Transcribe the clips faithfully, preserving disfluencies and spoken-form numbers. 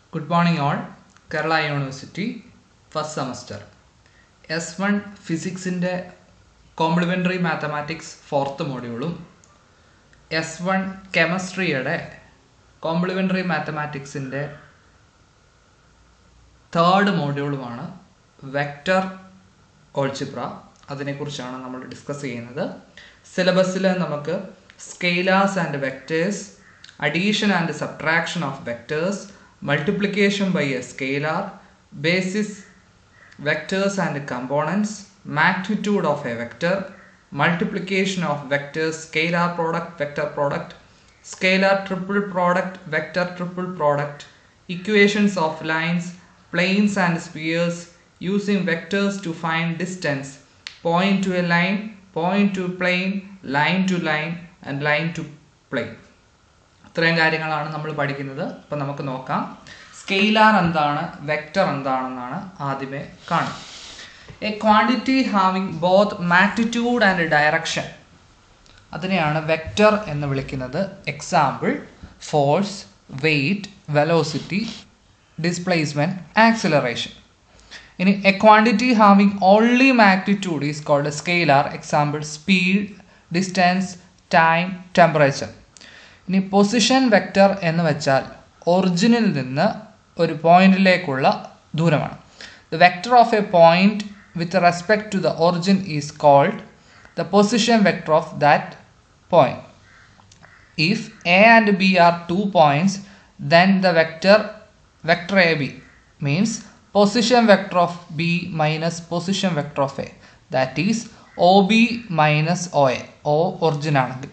Good morning all. Kerala University first semester S one Physics inde Complementary Mathematics fourth module S one Chemistry ade Complementary Mathematics inde third module ആണ് Vector Algebra. അതിനെ കുറിച്ചാണ് നമ്മൾ discuss ചെയ്യുന്നത്. സിലബസിൽ നമുക്ക് Scalars and Vectors, Addition and Subtraction of Vectors, Multiplication by a Scalar, Basis Vectors and Components, Magnitude of a Vector, Multiplication of Vectors, Scalar Product, Vector Product, Scalar Triple Product, Vector Triple Product, Equations of Lines, Planes and Spheres, using vectors to find distance, point to a line, point to plane, line to line and line to plane. ഇത്രയും കാര്യങ്ങളാണ് നമ്മൾ പഠിക്കുന്നത്. അപ്പോൾ നമുക്ക് നോക്കാം scalar എന്താണ്, vector എന്താണെന്നാണ് ആദ്യമേ കാണുക. A quantity having both magnitude and direction, അതിനെയാണ് വെക്റ്റർ എന്ന് വിളിക്കുന്നത്. Example force, weight, velocity, displacement, acceleration. ഇനി a quantity having only magnitude is called scalar. Example speed, distance, time, temperature. ഇനി പൊസിഷൻ വെക്റ്റർ എന്ന് വെച്ചാൽ ഒറിജിനിൽ നിന്ന് ഒരു പോയിന്റിലേക്കുള്ള ദൂരമാണ്. The vector of a point with respect to the origin is called the position vector of that point. If A and B are two points, then the vector vector A B means position vector of B minus position vector of A, that is O B minus O A. O origin ആണെങ്കിൽ.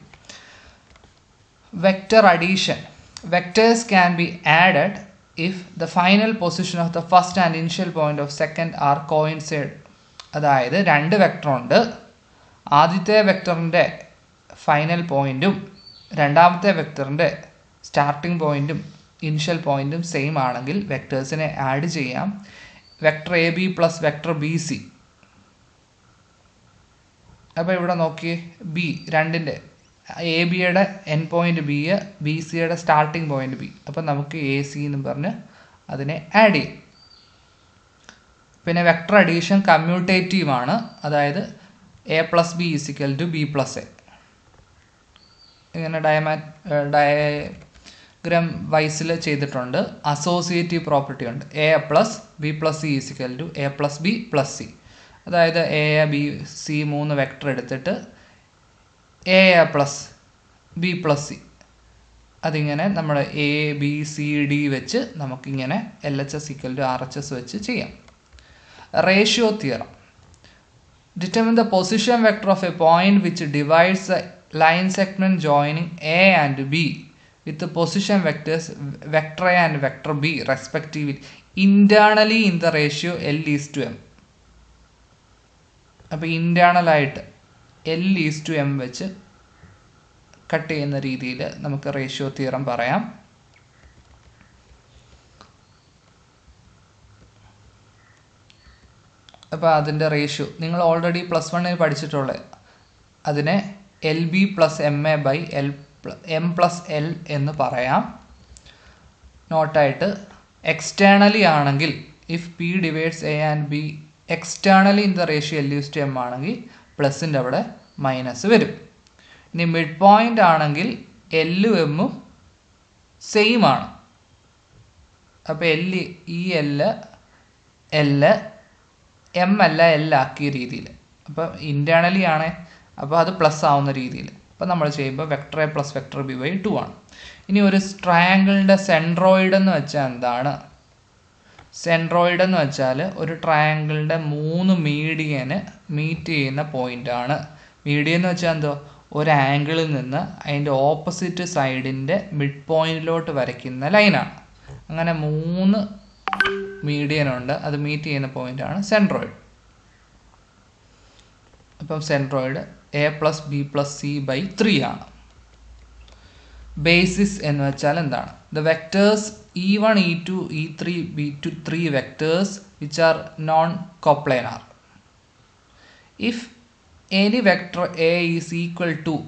Vector addition, vectors can be added if the final position of the first and initial point of second are coincide. അതായത് രണ്ട് vector ഉണ്ട്, ആദ്യത്തെ വെക്ടറിൻ്റെ final പോയിന്റും രണ്ടാമത്തെ വെക്ടറിൻ്റെ starting പോയിന്റും initial പോയിന്റും സെയിം ആണെങ്കിൽ വെക്ടേഴ്സിനെ ആഡ് ചെയ്യാം. Vector A B plus vector B C. അപ്പോൾ ഇവിടെ നോക്കിയേ, ബി രണ്ടിൻ്റെ എ ബിയുടെ എൻ പോയിന്റ് ബി, ബി സിയുടെ സ്റ്റാർട്ടിംഗ് പോയിന്റ് ബി. അപ്പം നമുക്ക് എ സി എന്ന് പറഞ്ഞ് അതിനെ ആഡ് ചെയ്യും. പിന്നെ വെക്ടർ അഡീഷൻ കമ്മ്യൂട്ടേറ്റീവ് ആണ്, അതായത് A plus B is equal to B plus A. ഇങ്ങനെ ഡയമാ ഡയഗ്രാം വൈസിൽ ചെയ്തിട്ടുണ്ട്. അസോസിയേറ്റീവ് പ്രോപ്പർട്ടി ഉണ്ട്. A plus B plus C is equal to A plus B plus C. അതായത് എ ബി സി മൂന്ന് വെക്ടർ എടുത്തിട്ട് A plus B plus C, അതിങ്ങനെ നമ്മൾ എ ബി സി ഡി വെച്ച് നമുക്കിങ്ങനെ L H S equal to R H S വെച്ച് ചെയ്യാം. Ratio theorem. Determine the position vector of a point which divides the line segment joining A and B with the position vectors vector A and vector B respectively internally in the ratio L is to M. അപ്പോൾ internal ആയിട്ട് L is to M വെച്ച് cut ചെയ്യുന്ന രീതിയിൽ നമുക്ക് ratio theorem പറയാം. അപ്പോൾ അതിൻ്റെ ratio നിങ്ങൾ ഓൾറെഡി പ്ലസ് വണ്ണിൽ പഠിച്ചിട്ടുള്ളത്. അതിനെ L B plus M A by L M plus L എന്ന് പറയാം. നോട്ടായിട്ട് എക്സ്റ്റേണലി ആണെങ്കിൽ if P divides A and B externally in the ratio L is to M ആണെങ്കിൽ പ്ലസിൻ്റെ അവിടെ മൈനസ് വരും. ഇനി മിഡ് പോയിൻ്റ് ആണെങ്കിൽ എല്ലും എമ്മും സെയിം ആണ്. അപ്പോൾ എൽ ഈ എല്ല് എല്ല് എം അല്ല എൽ ആക്കിയ രീതിയിൽ. അപ്പോൾ ഇൻറ്റേർണലി ആണ്, അപ്പോൾ അത് പ്ലസ് ആവുന്ന രീതിയിൽ. അപ്പോൾ നമ്മൾ ചെയ്യുമ്പോൾ vector A plus vector B by two ആണ്. ഇനി ഒരു ട്രയാങ്കിളിൻ്റെ സെൻട്രോയിഡ് എന്ന് വെച്ചാൽ എന്താണ്? സെൻട്രോയിഡ് എന്ന് വെച്ചാൽ ഒരു ട്രയാങ്കിളിൻ്റെ മൂന്ന് മീഡിയന് മീറ്റ് ചെയ്യുന്ന പോയിൻ്റാണ്. മീഡിയൻ എന്ന് വെച്ചാൽ എന്തോ ഒരു ആംഗിളിൽ നിന്ന് അതിൻ്റെ ഓപ്പോസിറ്റ് സൈഡിൻ്റെ മിഡ് പോയിന്റിലോട്ട് വരയ്ക്കുന്ന ലൈനാണ്. അങ്ങനെ മൂന്ന് മീഡിയനുണ്ട്, അത് മീറ്റ് ചെയ്യുന്ന പോയിൻ്റാണ് സെൻട്രോയിഡ്. അപ്പം centroid A plus B plus C by three ആണ്. ബേസിസ് എന്ന് വെച്ചാൽ എന്താണ്? The vectors E one E two E three be two three vectors which are non coplanar. If any vector A is equal to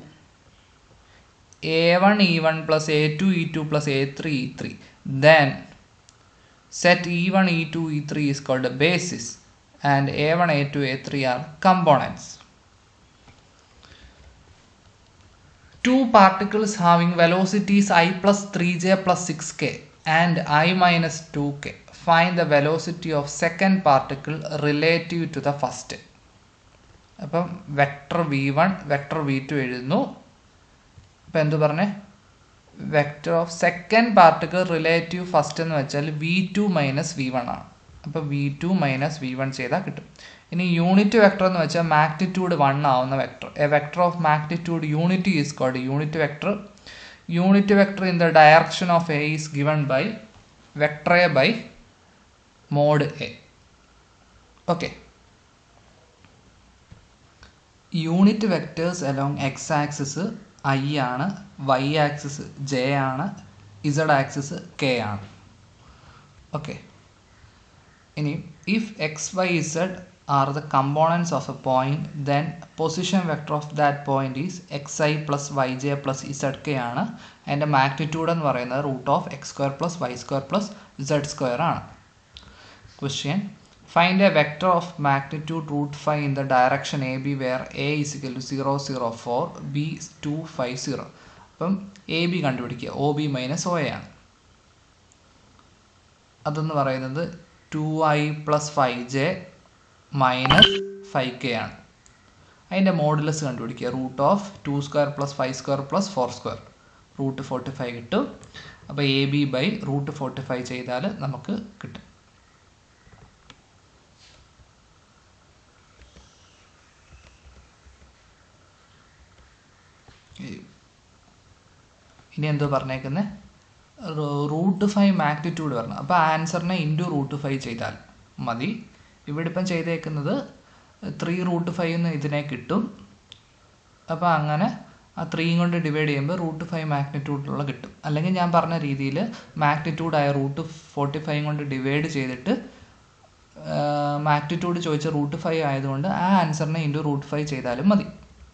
A one E one plus A two E two plus A three E three, then Set E one, E two, E three is called a basis, and A one, A two, A three are components. Two particles having velocities I plus three j plus six k and I minus two k. Find the velocity of second particle relative to the first. അപ്പം vector V one vector V two എഴുതുന്നു. അപ്പം എന്ത് പറഞ്ഞേ, vector of second particle relative first എന്ന് വെച്ചാൽ V two minus V one ആണ്. അപ്പോൾ V two minus V one ചെയ്താൽ കിട്ടും. ഇനി യൂണിറ്റ് വെക്ടർ എന്ന് വെച്ചാൽ മാഗ്നിറ്റ്യൂഡ് വൺ ആവുന്ന vector. A vector of magnitude unit is called unit vector. Unit vector in the direction of A is given by vector A by mod A. Okay. Unit vectors along X axis I ആണ്, Y axis J ആണ്, Z axis K ആണ്. Okay. ഇനി if X Y Z are the components of a point, then position vector of that point is X I plus Y J plus Z K ആണ്. അതിൻ്റെ magnitude എന്ന് പറയുന്നത് root of X square plus Y square plus Z square ആണ്. Question: find a vector of magnitude root five in the direction A B where A is equal to zero zero four, B two five zero. അപ്പം A B കണ്ടുപിടിക്കുക. O B minus O A ആണ്. അതെന്ന് പറയുന്നത് two I plus five J minus five K ആണ്. അതിൻ്റെ modulus കണ്ടുപിടിക്കുക. Root of two square plus five square plus four square, root forty five കിട്ടും. അപ്പോൾ A B by root forty five ചെയ്താൽ നമുക്ക് കിട്ടും. ഇനി എന്തോ പറഞ്ഞേക്കുന്നത്, റൂട്ട് ഫൈവ് മാഗ്നിറ്റ്യൂഡ് പറഞ്ഞു. അപ്പോൾ ആൻസറിനെ ഇൻറ്റു റൂട്ട് ഫൈവ് ചെയ്താൽ മതി. ഇവിടെ ഇപ്പം ചെയ്തേക്കുന്നത് ത്രീ റൂട്ട് ഫൈവ് എന്ന് ഇതിനെ കിട്ടും. അപ്പോൾ അങ്ങനെ ആ ത്രീയും കൊണ്ട് ഡിവൈഡ് ചെയ്യുമ്പോൾ റൂട്ട് ഫൈവ് മാഗ്നിറ്റ്യൂഡിലുള്ള കിട്ടും. അല്ലെങ്കിൽ ഞാൻ പറഞ്ഞ രീതിയിൽ മാഗ്നിറ്റ്യൂഡായ റൂട്ട് ഫോർട്ടി ഫൈവ് കൊണ്ട് ഡിവൈഡ് ചെയ്തിട്ട് മാഗ്നിറ്റ്യൂഡ് ചോദിച്ച റൂട്ട് ഫൈവ് ആയതുകൊണ്ട് ആ ആൻസറിനെ ഇൻറ്റു റൂട്ട് ഫൈവ് ചെയ്താലും മതി.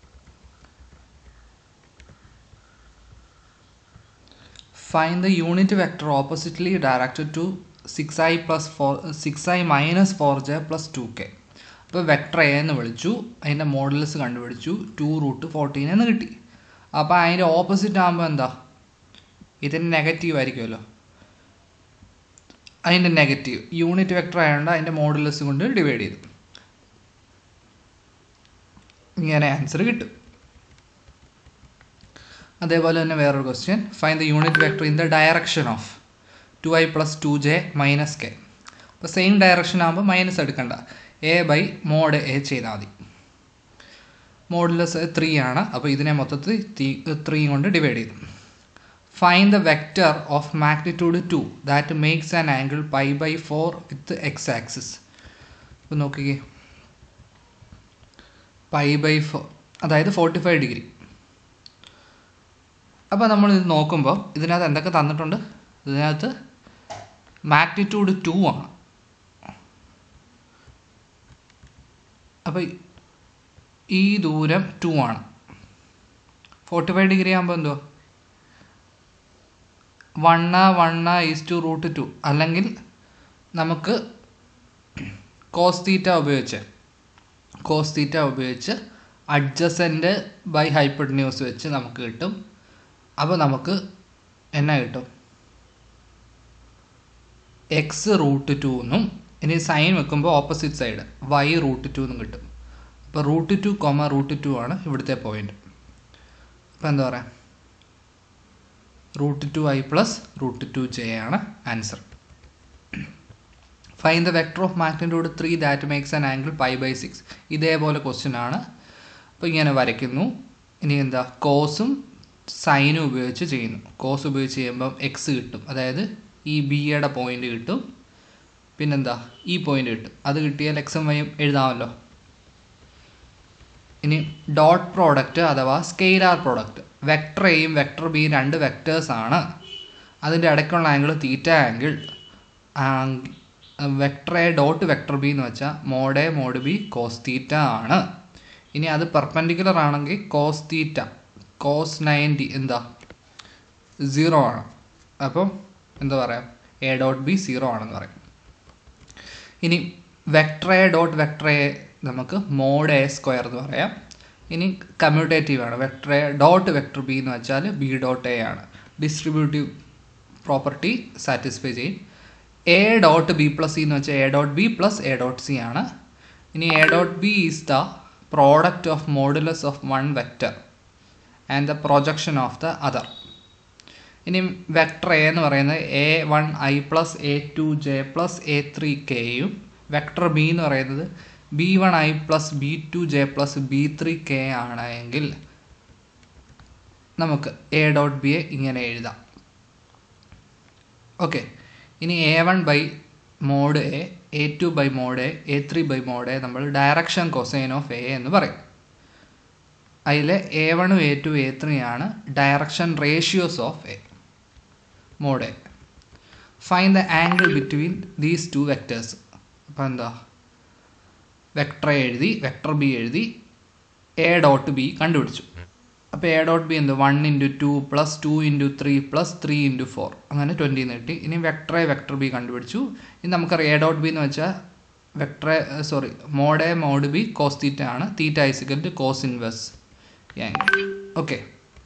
Find the unit vector oppositely directed to six I plus four six I minus four J plus two K. അപ്പോൾ വെക്ടർ എ എന്ന് വിളിച്ചു, അതിൻ്റെ മോഡൽസ് കണ്ടുപിടിച്ചു, ടു റൂട്ട് ഫോർട്ടീൻ എന്ന് കിട്ടി. അപ്പോൾ അതിൻ്റെ ഓപ്പോസിറ്റ് ആകുമ്പോൾ എന്താ, ഇതിൻ്റെ നെഗറ്റീവ് ആയിരിക്കുമല്ലോ. അതിൻ്റെ നെഗറ്റീവ് യൂണിറ്റ് വെക്ടർ ആയതുകൊണ്ട് അതിൻ്റെ മോഡൽസ് കൊണ്ട് ഡിവൈഡ് ചെയ്തു. ഇങ്ങനെ ആൻസർ കിട്ടും. അതേപോലെ തന്നെ വേറൊരു question, find the unit vector in the direction of two I plus two J minus K. അപ്പോൾ സെയിം ഡയറക്ഷൻ ആകുമ്പോൾ മൈനസ് എടുക്കണ്ട, എ ബൈ മോഡ് എ ചെയ്താൽ മതി. മോഡുലസ് ത്രീ ആണ്, അപ്പോൾ ഇതിനെ മൊത്തത്തിൽ ത്രീ കൊണ്ട് ഡിവൈഡ് ചെയ്തു. Find the vector of magnitude two that makes an angle pi by four with X axis. ഇപ്പോൾ നോക്കിക്കേ, പൈ ബൈ ഫോർ അതായത് ഫോർട്ടി ഫൈവ് ഡിഗ്രി. അപ്പോൾ നമ്മൾ ഇത് നോക്കുമ്പോൾ ഇതിനകത്ത് എന്തൊക്കെ തന്നിട്ടുണ്ട്, ഇതിനകത്ത് മാഗ്നിറ്റ്യൂഡ് ടു ആണ്. അപ്പോൾ ഈ ദൂരം ടു ആണ്. ഫോർട്ടി ഫൈവ് ഡിഗ്രി ആകുമ്പോൾ എന്തോ one one is to root two, അല്ലെങ്കിൽ നമുക്ക് കോസ് തീറ്റ ഉപയോഗിച്ച് കോസ് തീറ്റ ഉപയോഗിച്ച് അഡ്ജസൻറ്റ് ബൈ ഹൈപ്പോട്ടന്യൂസ് വെച്ച് നമുക്ക് കിട്ടും. അപ്പോൾ നമുക്ക് എന്നാ കിട്ടും, എക്സ് റൂട്ട് ടു എന്നും, ഇനി സൈൻ വെക്കുമ്പോൾ opposite side Y root two എന്നും കിട്ടും. അപ്പോൾ root two comma root two ആണ് ഇവിടുത്തെ പോയിന്റ്. അപ്പോൾ എന്താ പറയുക, root two I plus root two J ആണ് answer. Find the vector of magnitude three that makes an angle pi by six. ഇതേപോലെ ക്വസ്റ്റ്യൻ ആണ്. അപ്പോൾ ഇങ്ങനെ വരയ്ക്കുന്നു. ഇനി എന്താ, കോസും സൈനും ഉപയോഗിച്ച് ചെയ്യുന്നു. കോസ് ഉപയോഗിച്ച് ചെയ്യുമ്പം എക്സ് കിട്ടും, അതായത് ഈ ബിയുടെ പോയിന്റ് കിട്ടും. പിന്നെന്താ, ഈ പോയിന്റ് കിട്ടും. അത് കിട്ടിയാൽ എക്സും വൈയും എഴുതാമല്ലോ. ഇനി ഡോട്ട് പ്രോഡക്റ്റ് അഥവാ സ്കെയിലാർ പ്രോഡക്റ്റ്. വെക്ടർ എയും വെക്ടർ ബിയും രണ്ട് വെക്ടേഴ്സാണ്. അതിൻ്റെ ഇടയ്ക്കുള്ള angle theta angle. Vector A dot vector B എന്ന് വെച്ചാൽ mod A mod B cos theta ആണ്. ഇനി അത് പെർപെൻഡിക്കുലർ ആണെങ്കിൽ കോസ് തീറ്റ കോസ് നയൻറ്റി എന്താ സീറോ ആണ്. അപ്പം എന്താ പറയുക, എ ഡോട്ട് ബി സീറോ ആണെന്ന് പറയും. ഇനി vector A dot vector A നമുക്ക് മോഡ് എ സ്ക്വയർ എന്ന് പറയാം. ഇനി കമ്മ്യൂട്ടേറ്റീവ് ആണ്. Vector A dot vector B എന്ന് വെച്ചാൽ ബി ഡോട്ട് എ ആണ്. ഡിസ്ട്രിബ്യൂട്ടീവ് പ്രോപ്പർട്ടി സാറ്റിസ്ഫൈ ചെയ്യും. A dot B plus C എന്ന് വെച്ചാൽ A dot B plus A dot C ആണ്. ഇനി A dot B is the product of modulus of one vector and the projection of the other. ഇനി vector A എന്ന് പറയുന്നത് A one I plus A two J plus A three കെയും vector B എന്ന് പറയുന്നത് B one I plus B two J plus B three K ആണ് എങ്കിൽ നമുക്ക് A dot ബിയെ ഇങ്ങനെ എഴുതാം. ഓക്കെ. ഇനി A one by mod A, A two by mod A, A three by mod A നമ്മൾ direction cosine of A എന്ന് പറയും. അതിൽ എ വണ്ണും എ ടു എ ത്രീ ആണ് direction ratios of A mod A. Find the angle between these two vectors. അപ്പോൾ എന്താ, vector A എഴുതി, vector B എഴുതി, എ ഡോട്ട് ബി കണ്ടുപിടിച്ചു. അപ്പോൾ എ ഡോട്ട് ബി എന്ത് one into two plus two into three plus three into four അങ്ങനെ twenty എന്ന് കിട്ടി. ഇനി വെക്ടർ എ വെക്ടർ ബി കണ്ടുപിടിച്ചു. ഇനി നമുക്കറിയാം എ ഡോട്ട് ബി എന്ന് വെച്ചാൽ vector A sorry mod A mod B cos theta ആണ്. Theta equal to cos inverse angle. Okay.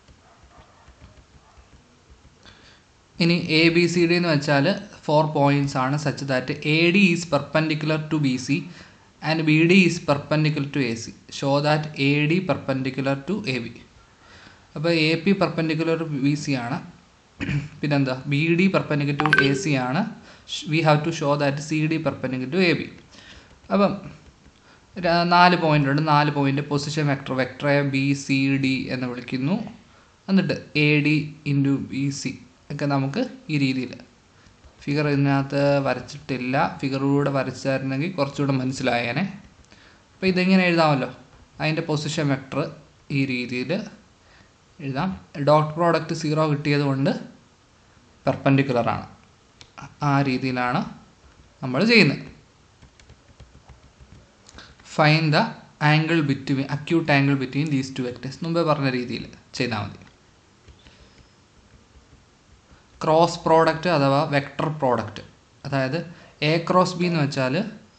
ഇനി എ ബി സി ഡി എന്ന് വെച്ചാൽ ഫോർ പോയിൻറ്റ്സ് ആണ് such that A D is perpendicular to B C and B D is perpendicular to A C. Show that A D perpendicular to A B. അപ്പോൾ A P perpendicular B C ആണ്. പിന്നെന്താ, B D perpendicular to A C ആണ്. We have to show that C D perpendicular to A B. അപ്പം നാല് point ഉണ്ട്. നാല് point position vector vector A B C D എന്ന് വിളിക്കുന്നു. എന്നിട്ട് A D into B C ഒക്കെ നമുക്ക് ഈ രീതിയിൽ ഫിഗർ ഇതിനകത്ത് വരച്ചിട്ടില്ല. ഫിഗറിലൂടെ വരച്ചായിരുന്നെങ്കിൽ കുറച്ചുകൂടെ മനസ്സിലായേനെ. അപ്പോൾ ഇതെങ്ങനെ എഴുതാമല്ലോ, അതിൻ്റെ പൊസിഷൻ വെക്ടർ ഈ രീതിയിൽ എഴുതാം. ഡോട്ട് പ്രോഡക്റ്റ് സീറോ കിട്ടിയത് കൊണ്ട് പെർപെൻഡിക്കുലറാണ്. ആ രീതിയിലാണ് നമ്മൾ ചെയ്യുന്നത്. Find the angle between acute angle between these two vectors മുമ്പേ പറഞ്ഞ രീതിയിൽ ചെയ്താൽ മതി. ക്രോസ് പ്രോഡക്റ്റ് അഥവാ വെക്ടർ പ്രോഡക്റ്റ്, അതായത് എ ക്രോസ് ബി എന്ന് വെച്ചാൽ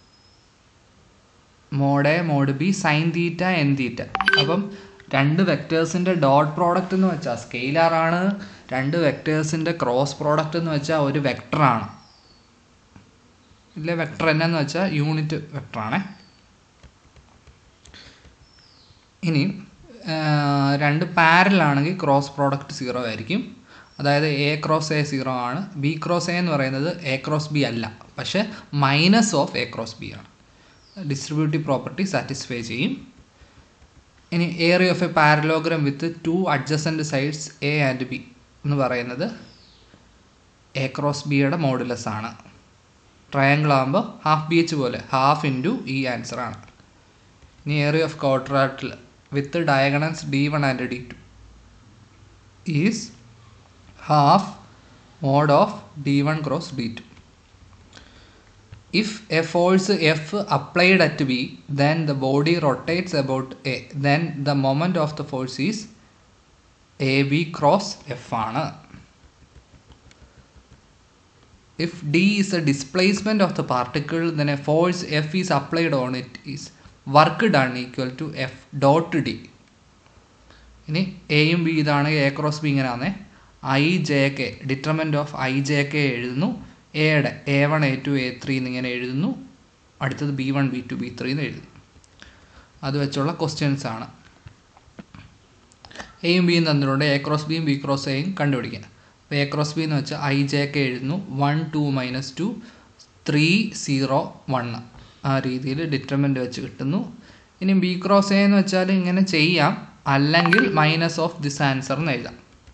mod A mod B sine theta N theta. അപ്പം രണ്ട് വെക്ടേഴ്സിൻ്റെ ഡോട്ട് പ്രോഡക്റ്റ് എന്ന് വെച്ചാൽ സ്കെയിലറാണ്. രണ്ട് വെക്ടേഴ്സിൻ്റെ ക്രോസ് പ്രോഡക്റ്റ് എന്ന് വെച്ചാൽ ഒരു വെക്ടറാണ്. ഇല്ല, വെക്ടർ എന്നാന്ന് വെച്ചാൽ യൂണിറ്റ് വെക്ടറാണേ. ഇനി രണ്ട് പാരലാണെങ്കിൽ ക്രോസ് പ്രോഡക്റ്റ് സീറോ ആയിരിക്കും. അതായത് എ ക്രോസ് എ സീറോ ആണ്. ബി ക്രോസ് എ എന്ന് പറയുന്നത് എ ക്രോസ് ബി അല്ല, പക്ഷേ minus of A cross B ആണ്. ഡിസ്ട്രിബ്യൂട്ടീവ് പ്രോപ്പർട്ടി സാറ്റിസ്ഫൈ ചെയ്യും. ഇനി area of a parallelogram with two adjacent sides A and B എന്ന് പറയുന്നത് എ ക്രോസ് ബിയുടെ മോഡുലസ് ആണ്. ട്രയാങ്കിൾ ആകുമ്പോൾ ഹാഫ് ബി എച്ച് പോലെ ഹാഫ് ഇൻറ്റു ഈ ആൻസർ ആണ്. ഇനി area of quadrilateral with diagonals D one and D two is half mod of d one cross d two. If a force F applied at B, then the body rotates about A. Then the moment of the force is A B cross F ആണ്. If D is a displacement of the particle, then a force F is applied on it is work done equal to F dot D. ഇനി എയും B ഇതാണ്. A cross B ഇങ്ങനെയാണേ. I J K determinant of I J K എഴുതുന്നു. എയുടെ A one A two A three എന്നിങ്ങനെ എഴുതുന്നു. അടുത്തത് B one B two B three എന്ന് എഴുതി. അത് വെച്ചുള്ള ക്വസ്റ്റ്യൻസ് ആണ്. എയും ബിയും തന്നിട്ടുണ്ട്. എ ക്രോസ് ബിയും ബി ക്രോസ് എയും കണ്ടുപിടിക്കുക. അപ്പോൾ എ ക്രോസ് ബി എന്ന് വെച്ചാൽ ഐ ജെ കെ എഴുതുന്നു. One two minus two three zero one ആ രീതിയിൽ ഡിറ്റർമെൻ്റ് വെച്ച് കിട്ടുന്നു. ഇനി ബി ക്രോസ് എ എന്ന് വെച്ചാൽ ഇങ്ങനെ ചെയ്യാം, അല്ലെങ്കിൽ മൈനസ് ഓഫ് ദിസ് ആൻസർ എന്ന് എഴുതാം.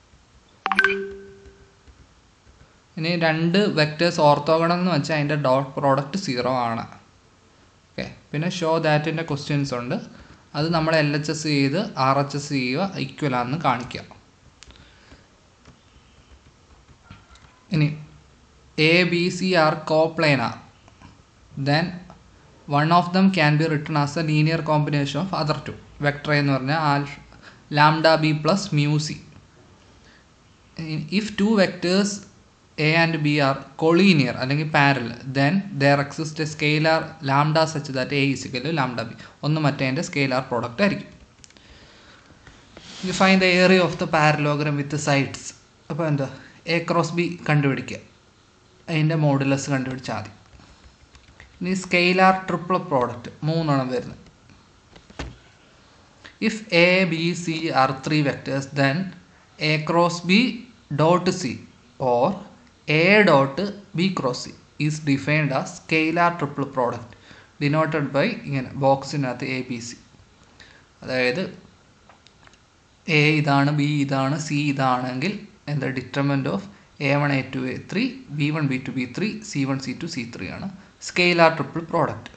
ഇനി രണ്ട് വെക്ടേഴ്സ് ഓർത്തോഗണൽ എന്ന് വെച്ചാൽ അതിൻ്റെ ഡോട്ട് പ്രോഡക്റ്റ് സീറോ ആണ്. ഓക്കെ. പിന്നെ ഷോ ദാറ്റിൻ്റെ ക്വസ്റ്റ്യൻസ് ഉണ്ട്. അത് നമ്മൾ എൽ എച്ച് എസ് ചെയ്ത് ആർ എച്ച് എസ് ചെയ്യുക ഈക്വലാണെന്ന് കാണിക്കുക. ഇനി A B C are coplanar, then one of them can be written as a linear combination of other two. Vector എന്ന് പറഞ്ഞാൽ alpha lambda B plus mu C. If two vectors A and B are collinear അല്ലെങ്കിൽ parallel, then there exists a scalar lambda such that A is equal to lambda B. ഒന്ന് മറ്റേതിൻ്റെ scalar product ആയിരിക്കും. You find the area of the parallelogram with the sides. അപ്പോൾ എന്താ A cross B കണ്ടുപിടിക്കുക, അതിൻ്റെ modulus കണ്ടുപിടിച്ചാൽ മതി. ഇനി സ്കെയിലാർ ട്രിപ്പിൾ പ്രോഡക്റ്റ് മൂന്നെണ്ണം വരുന്നത്. If A, B, C are three vectors, then A cross B dot C or A dot B cross C is defined as scalar triple product denoted by ഇങ്ങനെ ബോക്സിനകത്ത് A B C. അതായത് A ഇതാണ്, B ഇതാണ്, C ഇതാണെങ്കിൽ എന്താ determinant of A one A two A three, B one B two B three, C one C two C three ആണ് scalar triple product.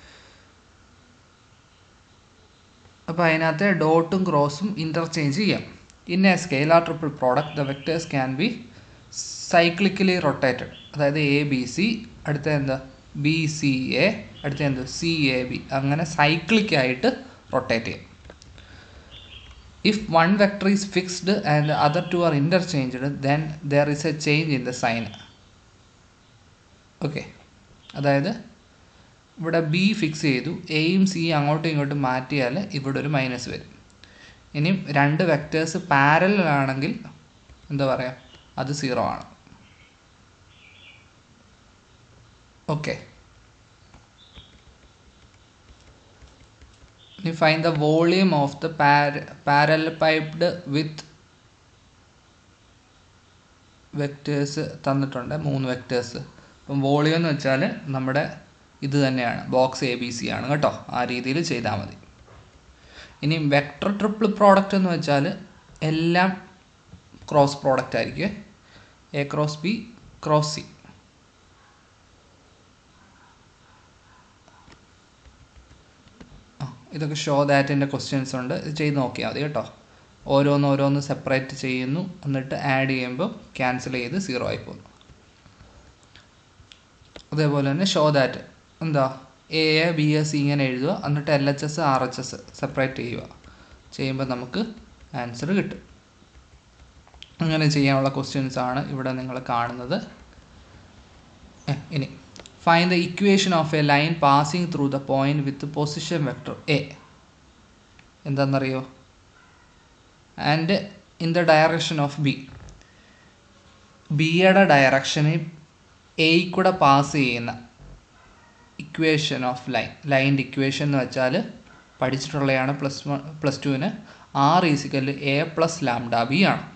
അപ്പോൾ അതിനകത്ത് ഡോട്ടും ക്രോസും ഇൻ്റർചേഞ്ച് ചെയ്യാം. In a scalar triple product the vectors can be cyclically rotated. അതായത് A B C, അടുത്ത എന്താ B C A, അടുത്ത എന്താ സി എ ബി, അങ്ങനെ സൈക്ലിക്കായിട്ട് റൊട്ടേറ്റ് ചെയ്യാം. If one vector is fixed and the other two are interchanged, then there is a change in the sign. Okay, അതായത് ഇവിടെ ബി ഫിക്സ് ചെയ്തു, എയും സിയും അങ്ങോട്ടും ഇങ്ങോട്ടും മാറ്റിയാൽ ഇവിടെ ഒരു മൈനസ് വരും. ഇനിയും രണ്ട് വെക്ടേഴ്സ് പാരലൽ ആണെങ്കിൽ എന്താ പറയുക, അത് സീറോ ആണ്. Okay, you find the volume of the par parallelepiped with vectors തന്നിട്ടുണ്ട്, മൂന്ന് വെക്ടേഴ്സ്. അപ്പം വോളിയം എന്ന് വെച്ചാൽ നമ്മുടെ ഇത് തന്നെയാണ്, ബോക്സ് എ ബി സി ആണ് കേട്ടോ, ആ രീതിയിൽ ചെയ്താൽ മതി. ഇനി വെക്ടർ ട്രിപ്പിൾ പ്രോഡക്റ്റ് എന്ന് വെച്ചാൽ എല്ലാം ക്രോസ് പ്രോഡക്റ്റ് ആയിരിക്കും. A cross B cross C. ഇതൊക്കെ ഷോ ദാറ്റിൻ്റെ ക്വസ്റ്റ്യൻസ് ഉണ്ട്, ഇത് ചെയ്ത് നോക്കിയാൽ മതി കേട്ടോ. ഓരോന്ന് ഓരോന്ന് സെപ്പറേറ്റ് ചെയ്യുന്നു, എന്നിട്ട് ആഡ് ചെയ്യുമ്പോൾ ക്യാൻസൽ ചെയ്ത് സീറോ ആയി പോകുന്നു. അതേപോലെ തന്നെ ഷോ ദാറ്റ് എന്താ എ ബി എ സി ഇങ്ങനെ എഴുതുക, എന്നിട്ട് L H S R H S separate ചെയ്യുക. ചെയ്യുമ്പോൾ നമുക്ക് ആൻസർ കിട്ടും. അങ്ങനെ ചെയ്യാനുള്ള ക്വസ്റ്റ്യൻസ് ആണ് ഇവിടെ നിങ്ങൾ കാണുന്നത്. ഇനി find the equation of a line passing through the point with the position vector A. എന്താണെന്നറിയോ? and in the direction of B. ബിയുടെ ഡയറക്ഷനിൽ എ കൂടെ പാസ് ചെയ്യുന്ന ഇക്വേഷൻ ഓഫ് ലൈൻ. ലൈൻ്റെ ഇക്വേഷൻ എന്ന് വെച്ചാൽ പഠിച്ചിട്ടുള്ളതാണ് പ്ലസ് വൺ പ്ലസ് ടുവിന്. R is equal A plus lambda B ആണ്.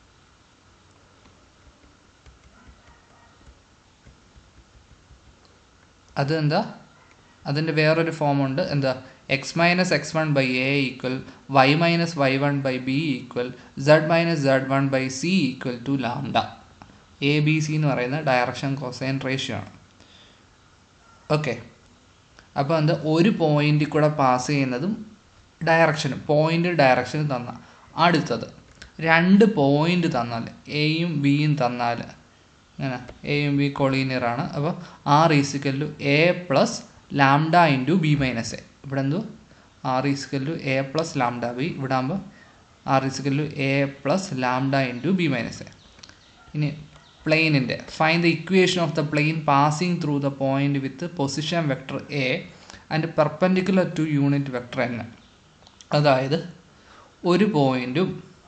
അത് എന്താ, അതിൻ്റെ വേറൊരു ഫോമുണ്ട്. എന്താ, X minus X one by A equal Y minus Y one by B equal Z minus Z one by C equal to lambda. A B C എന്ന് പറയുന്ന direction cosine ratio ആണ്. ഓക്കെ, അപ്പോൾ എന്താ, ഒരു പോയിന്റിൽ കൂടെ പാസ് ചെയ്യുന്നതും ഡയറക്ഷനും point ഡയറക്ഷനും തന്നാൽ, അടുത്തത് രണ്ട് പോയിന്റ് തന്നാൽ എയും ബിയും തന്നാൽ അങ്ങനെ എയും ബി കൊളീനിയർ ആണ്. അപ്പോൾ R is equal to A plus lambda into B minus A. ഇവിടെ എന്തോ R is equal to A plus lambda B, ഇവിടെ ആകുമ്പോൾ R is equal to A plus lambda into B minus A. ഇനി പ്ലെയിനിൻ്റെ find the equation of the plane passing through the point with position vector A and perpendicular to unit vector N. അതായത് ഒരു പോയിൻറ്റും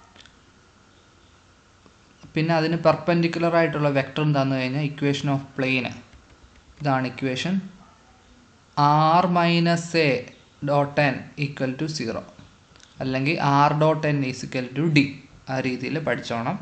പിന്നെ അതിന് perpendicular ആയിട്ടുള്ള വെക്ടറും തന്നു കഴിഞ്ഞാൽ ഇക്വേഷൻ ഓഫ് പ്ലെയിന് ഇതാണ് equation. R minus A dot N equal to zero, അല്ലെങ്കിൽ R dot N equal to D. ആ രീതിയിൽ പഠിച്ചോണം.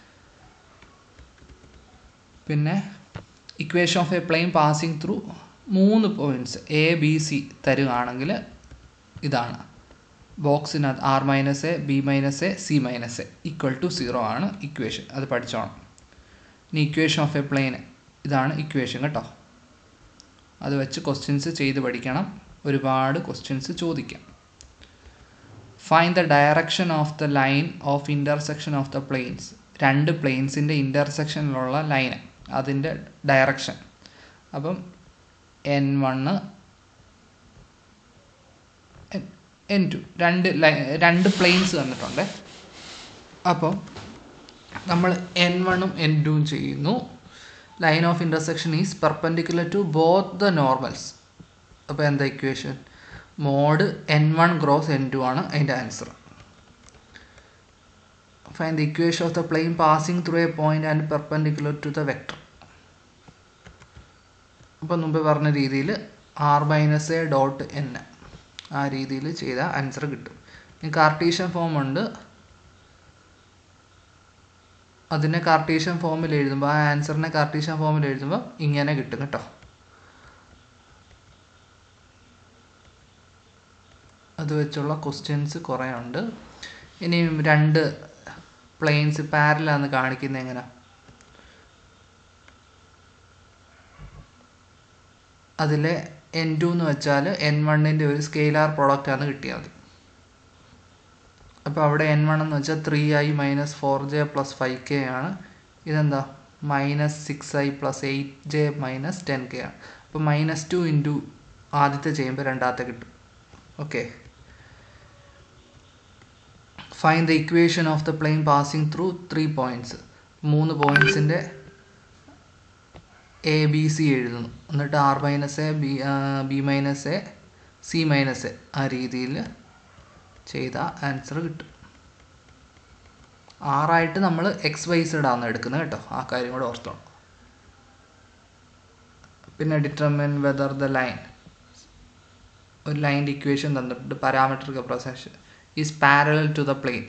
പിന്നെ equation of a plane passing through മൂന്ന് പോയിൻറ്റ്സ് എ ബി സി തരുകയാണെങ്കിൽ ഇതാണ് ബോക്സിനകത്ത് R minus A B minus A C minus A equal to zero ആണ് ഇക്വേഷൻ. അത് പഠിച്ചോണം. ഇനി ഇക്വേഷൻ ഓഫ് എ പ്ലെയിൻ ഇതാണ് ഇക്വേഷൻ കേട്ടോ. അത് വെച്ച് ക്വസ്റ്റ്യൻസ് ചെയ്ത് പഠിക്കണം. ഒരുപാട് ക്വസ്റ്റ്യൻസ് ചോദിക്കാം. Find the direction of the line of intersection of the planes. രണ്ട് പ്ലെയിൻസിൻ്റെ ഇൻ്റർസെക്ഷനിലുള്ള ലൈന്, അതിൻ്റെ ഡയറക്ഷൻ. അപ്പം എൻ വണ്ണ് എൻ ടു രണ്ട് ലൈ രണ്ട് പ്ലെയിൻസ് തന്നിട്ടുണ്ട്. അപ്പം നമ്മൾ എൻ വണ്ണും എൻ ടുവും ചെയ്യുന്നു. Line of intersection is perpendicular to both the normals. അപ്പോൾ എന്താ equation? Mod N one cross N two ആണ് അതിൻ്റെ answer. Find the equation of the plane passing through a point and perpendicular to the vector. അപ്പോൾ മുമ്പ് പറഞ്ഞ രീതിയിൽ R minus A dot N ആ രീതിയിൽ ചെയ്താൽ ആൻസർ കിട്ടും. ഇനി കാർട്ടീഷ്യൻ ഫോം ഉണ്ട്, അതിനെ കാർട്ടീഷ്യൻ ഫോമിൽ എഴുതുമ്പോൾ ആ ആൻസറിനെ കാർട്ടീഷ്യൻ ഫോമിൽ എഴുതുമ്പോൾ ഇങ്ങനെ കിട്ടും കേട്ടോ. അത് വെച്ചുള്ള ക്വസ്റ്റ്യൻസ് കുറേ ഉണ്ട്. ഇനി രണ്ട് പ്ലെയിൻസ് പാരലാന്ന് കാണിക്കുന്നത് എങ്ങനെ? അതിലെ എൻ ടു എന്ന് വെച്ചാൽ എൻ വണ്ണിൻ്റെ ഒരു സ്കെയിലാർ പ്രോഡക്റ്റാണ് കിട്ടിയത്. അപ്പോൾ അവിടെ എൻ വൺ എന്ന് വെച്ചാൽ three I minus four J plus five K ആണ്. ഇതെന്താ? Minus six I plus eight J minus ten K ആണ്. അപ്പോൾ മൈനസ് ടു ഇൻറ്റു ആദ്യത്തെ ചെയ്യുമ്പോൾ രണ്ടാമത്തെ കിട്ടും. Okay. Find the equation of the plane passing through three points. മൂന്ന് പോയിൻറ്റ്സിൻ്റെ എ ബി സി എഴുതുന്നു. എന്നിട്ട് R minus A B B minus A C minus A ആ രീതിയിൽ ചെയ്താൽ ആൻസർ കിട്ടും. ആറായിട്ട് നമ്മൾ എക്സ് വൈ സെഡ് ആണ് എടുക്കുന്നത് കേട്ടോ, ആ കാര്യം കൂടെ ഓർത്തോണം. പിന്നെ ഡിറ്റർമിൻ വെദർ ദ ലൈൻ, ഒരു ലൈൻ്റെ ഇക്വേഷൻ തന്നിട്ടുണ്ട്, parametric representation is parallel to the plane.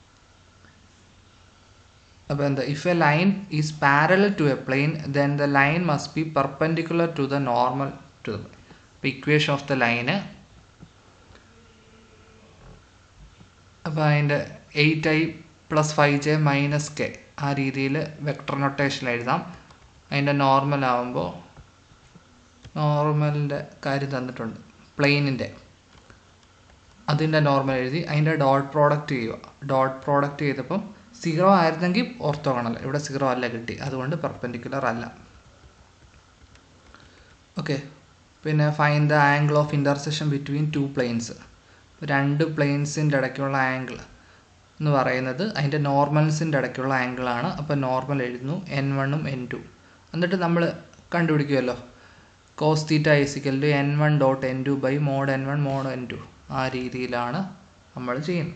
അപ്പോൾ എന്താ? If a line is parallel to a plane then the line must be perpendicular to the normal to the plane. അപ്പോൾ equation of the ലൈന്, അപ്പോൾ അതിൻ്റെ eight I plus five J minus K ആ രീതിയിൽ vector നൊട്ടേഷനിൽ എഴുതാം. അതിൻ്റെ normal ആകുമ്പോൾ നോർമലിൻ്റെ കാര്യം തന്നിട്ടുണ്ട്, പ്ലെയിനിൻ്റെ അതിൻ്റെ നോർമൽ എഴുതി അതിൻ്റെ ഡോട്ട് പ്രോഡക്റ്റ് ചെയ്യുക. ഡോട്ട് പ്രോഡക്റ്റ് ചെയ്തപ്പം സീറോ ആയിരുന്നെങ്കിൽ ഓർത്തോഗണൽ, ഇവിടെ സീറോ അല്ല കിട്ടി, അതുകൊണ്ട് പെർപെൻഡിക്കുലർ അല്ല. ഓക്കെ. പിന്നെ find the angle of intersection between two planes. രണ്ട് പ്ലെയിൻസിൻ്റെ ഇടയ്ക്കുള്ള ആംഗിൾ എന്ന് പറയുന്നത് അതിൻ്റെ നോർമൽസിൻ്റെ ഇടയ്ക്കുള്ള ആംഗിളാണ്. അപ്പോൾ നോർമൽ എഴുതുന്നു എൻ വണ്ണും എൻ ടു. എന്നിട്ട് നമ്മൾ കണ്ടുപിടിക്കുമല്ലോ cos theta is equal to N one dot N two by mod N one mod N two. ആ രീതിയിലാണ് നമ്മൾ ചെയ്യുന്നത്.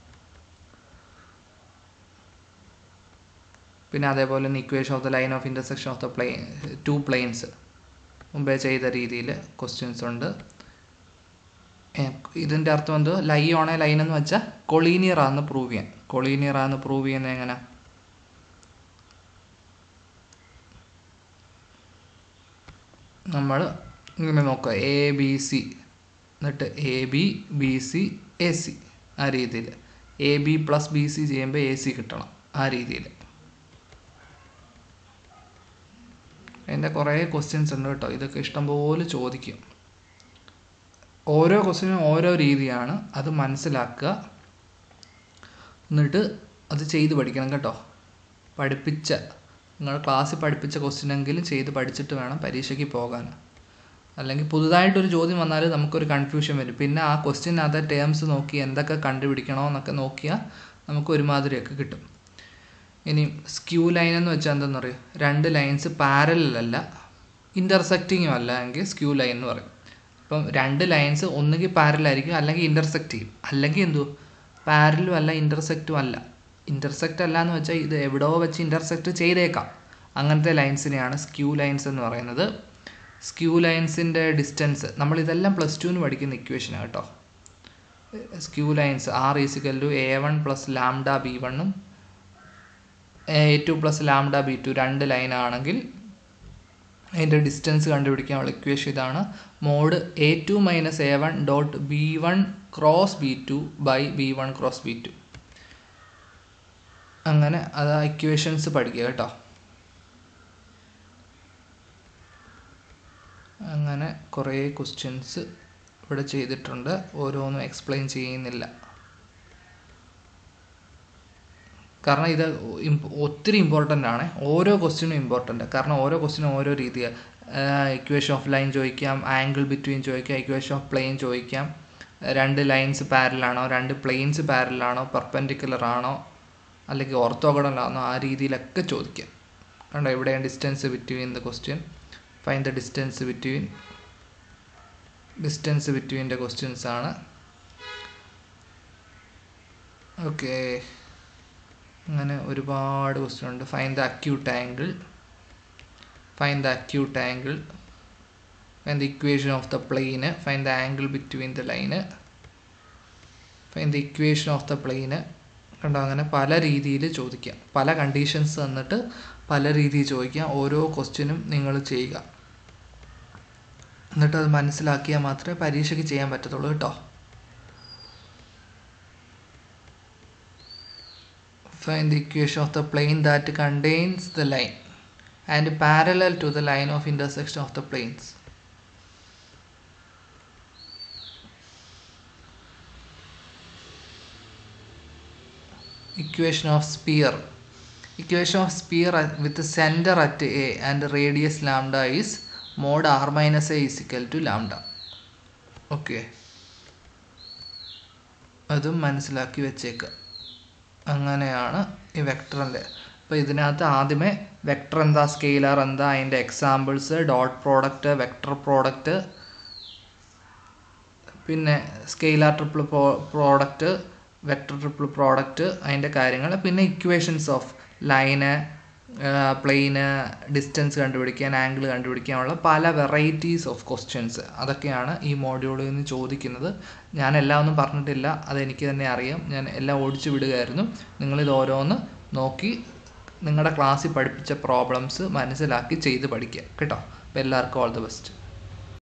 പിന്നെ അതേപോലെ തന്നെ equation of the line of intersection of the plane two planes മുമ്പേ ചെയ്ത രീതിയിൽ ക്വസ്റ്റ്യൻസ് ഉണ്ട്. ഇതിൻ്റെ അർത്ഥം എന്തോ? ലൈ ഓണേ ലൈൻ എന്ന് വെച്ചാൽ കൊളീനിയർ ആണെന്ന് പ്രൂവ് ചെയ്യാൻ. കൊളീനിയർ ആണെന്ന് പ്രൂവ് ചെയ്യുന്നത് എങ്ങനെ? നമ്മൾ ഇങ്ങനെ നോക്കുക, എ ബി സി എന്നിട്ട് A B B C A C ആ രീതിയിൽ. A B plus B C ചെയ്യുമ്പോൾ എ സി കിട്ടണം ആ രീതിയിൽ. അതിൻ്റെ കുറേ ക്വസ്റ്റ്യൻസ് ഉണ്ട് കേട്ടോ, ഇതൊക്കെ ഇഷ്ടംപോലെ ചോദിക്കും. ഓരോ ക്വസ്റ്റ്യനും ഓരോ രീതിയാണ്, അത് മനസ്സിലാക്കുക. എന്നിട്ട് അത് ചെയ്ത് പഠിക്കണം കേട്ടോ. പഠിപ്പിച്ച നിങ്ങൾ ക്ലാസ്സിൽ പഠിപ്പിച്ച ക്വസ്റ്റ്യനെങ്കിലും ചെയ്ത് പഠിച്ചിട്ട് വേണം പരീക്ഷയ്ക്ക് പോകാൻ. അല്ലെങ്കിൽ പുതുതായിട്ടൊരു ചോദ്യം വന്നാൽ നമുക്കൊരു കൺഫ്യൂഷൻ വരും. പിന്നെ ആ ക്വസ്റ്റ്യനകത്തെ ടേംസ് നോക്കി എന്തൊക്കെ കണ്ടുപിടിക്കണോ എന്നൊക്കെ നോക്കിയാൽ നമുക്ക് ഒരുമാതിരിയൊക്കെ കിട്ടും. ഇനി സ്ക്യൂ ലൈൻ എന്ന് വെച്ചാൽ എന്തെന്ന് പറയും? രണ്ട് ലൈൻസ് പാരലല്ല ഇൻ്റർസെക്റ്റിങ്ങും അല്ല എങ്കിൽ സ്ക്യൂ ലൈൻ എന്ന് പറയും. അപ്പം രണ്ട് ലൈൻസ് ഒന്നുകിൽ പാരലായിരിക്കും അല്ലെങ്കിൽ ഇൻ്റർസെക്റ്റ് ചെയ്യും. അല്ലെങ്കിൽ എന്തോ പാരലും അല്ല ഇൻ്റർസെക്റ്റും അല്ല. ഇൻ്റർസെക്റ്റ് അല്ല എന്ന് വെച്ചാൽ ഇത് എവിടെയോ വെച്ച് ഇൻ്റർസെക്റ്റ് ചെയ്തേക്കാം. അങ്ങനത്തെ ലൈൻസിനെയാണ് സ്ക്യൂ ലൈൻസ് എന്ന് പറയുന്നത്. സ്ക്യൂ ലൈൻസിൻ്റെ ഡിസ്റ്റൻസ് നമ്മളിതെല്ലാം പ്ലസ് ടുവിന് പഠിക്കുന്ന ഇക്വേഷനാണ് കേട്ടോ. Skew lines R is equal to A one plus lambda B വണ്ണും A two plus lambda B two രണ്ട് ലൈനാണെങ്കിൽ അതിൻ്റെ ഡിസ്റ്റൻസ് കണ്ടുപിടിക്കാനുള്ള ഇക്വേഷൻ ഇതാണ്. Mod A two minus A one dot B one cross B two by B one cross B two. അങ്ങനെ അത് ആ ഇക്വേഷൻസ് പഠിക്കുക കേട്ടോ. അങ്ങനെ കുറേ ക്വസ്റ്റ്യൻസ് ഇവിടെ ചെയ്തിട്ടുണ്ട്, ഓരോന്നും എക്സ്പ്ലെയിൻ ചെയ്യുന്നില്ല. കാരണം ഇത് ഒത്തിരി ഇമ്പോർട്ടൻ്റ് ആണ്, ഓരോ ക്വസ്റ്റ്യനും ഇമ്പോർട്ടൻ്റ്. കാരണം ഓരോ ക്വസ്റ്റ്യനും ഓരോ രീതിയാണ്. ഇക്വേഷൻ ഓഫ് ലൈൻ ചോദിക്കാം, ആംഗിൾ ബിറ്റ്വീൻ ചോദിക്കാം, ഇക്വേഷൻ ഓഫ് പ്ലെയിൻ ചോദിക്കാം, രണ്ട് ലൈൻസ് പാരലാണോ, രണ്ട് പ്ലെയിൻസ് പാരലാണോ, പെർപെൻഡിക്കുലർ ആണോ, അല്ലെങ്കിൽ ഓർത്തോഗണൽ ആണോ, ആ രീതിയിലൊക്കെ ചോദിക്കാം. കണ്ടോ ഇവിടെയാണ് distance between the question. Find the distance between distance ബിറ്റ്വീൻ്റെ ക്വസ്റ്റ്യൻസ് ആണ്. ഓക്കെ, അങ്ങനെ ഒരുപാട് ക്വസ്റ്റ്യൻ ഉണ്ട്. Find the acute angle, find the acute angle, find the equation of the പ്ലെയിന്, find the angle between the ലൈന്, find the equation of the പ്ലെയിന്. കണ്ടോ അങ്ങനെ പല രീതിയിൽ ചോദിക്കാം, പല കണ്ടീഷൻസ് തന്നിട്ട് പല രീതിയിൽ ചോദിക്കാം. ഓരോ ക്വസ്റ്റ്യനും നിങ്ങൾ ചെയ്യുക, എന്നിട്ട് അത് മനസ്സിലാക്കിയാൽ മാത്രമേ പരീക്ഷയ്ക്ക് ചെയ്യാൻ പറ്റത്തുള്ളൂ കേട്ടോ. Find the equation of the plane that contains the line and parallel to the line of intersection of the planes. Equation of sphere. Equation of sphere with the center at A and radius lambda is mod r minus a is equal to lambda. Okay, അതും മനസ്സിലാക്കി വെച്ചേക്കുക. അങ്ങനെയാണ് ഈ വെക്ടറിൻ്റെ. അപ്പോൾ ഇതിനകത്ത് ആദ്യമേ vector എന്താ, scalar എന്താ, അതിൻ്റെ examples, dot product, vector product, പിന്നെ scalar triple product, vector triple product, അതിൻ്റെ കാര്യങ്ങൾ, പിന്നെ ഇക്വേഷൻസ് ഓഫ് ലൈന്, പ്ലെയിന്, ഡിസ്റ്റൻസ് കണ്ടുപിടിക്കാൻ, ആംഗിൾ കണ്ടുപിടിക്കാനുള്ള പല വെറൈറ്റീസ് ഓഫ് ക്വസ്റ്റ്യൻസ്, അതൊക്കെയാണ് ഈ മോഡ്യൂളിൽ നിന്ന് ചോദിക്കുന്നത്. ഞാൻ എല്ലാം ഒന്നും പറഞ്ഞിട്ടില്ല, അതെനിക്ക് തന്നെ അറിയാം, ഞാൻ എല്ലാം ഓടിച്ചു വിടുകയായിരുന്നു. നിങ്ങളിത് ഓരോന്ന് നോക്കി നിങ്ങളുടെ ക്ലാസ്സിൽ പഠിപ്പിച്ച പ്രോബ്ലംസ് മനസ്സിലാക്കി ചെയ്ത് പഠിക്കുക കേട്ടോ. അപ്പോൾ എല്ലാവർക്കും ഓൾ ദി ബെസ്റ്റ്.